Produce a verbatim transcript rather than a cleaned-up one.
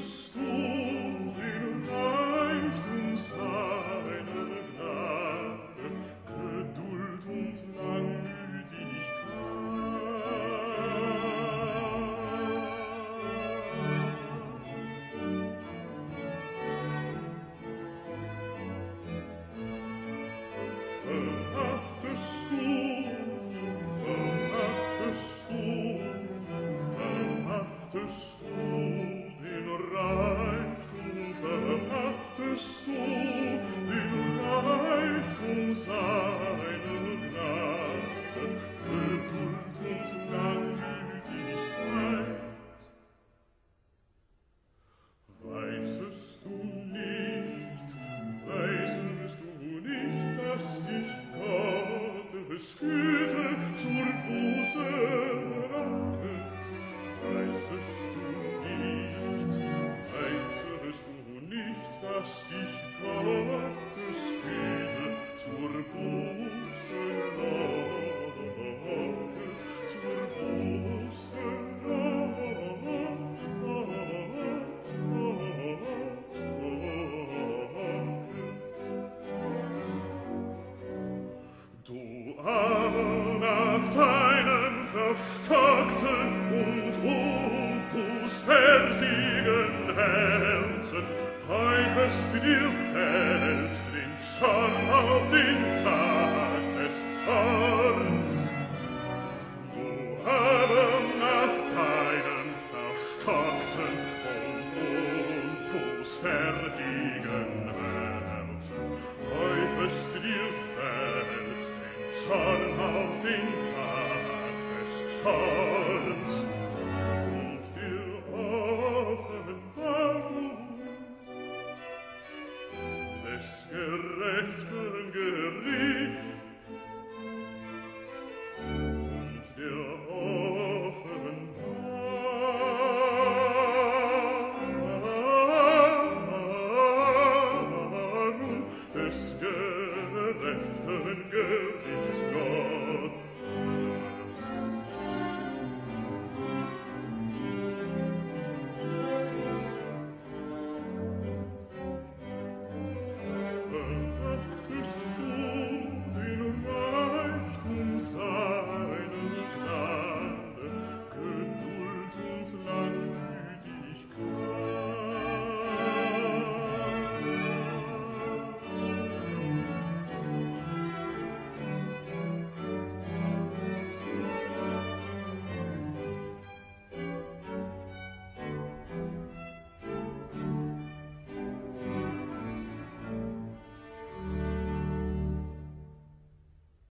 vermachtest du den Reichtum seiner Gnade, Geduld und Langmütigkeit. Vermachtest du, vermachtest du, vermachtest du den Reichtum, vermachtest du den Reichtum seiner Gnade, Geduld und Langmütigkeit. Weißest du nicht, weißest du nicht, dass dich Gottes Güte zur Buße ranket? Weißest du nicht, weißest du nicht, dass dich Gottes Güte zur Buße locket, zur Buße locket? Du aber nach deinem verstockten und unbußfertigen Herzen häufest dir selbst den Zorn auf den Tag des Zorns. Du aber nach deinem verstockten und unbußfertigen Herzen häufest dir selbst den Zorn auf den Tag des Zorns.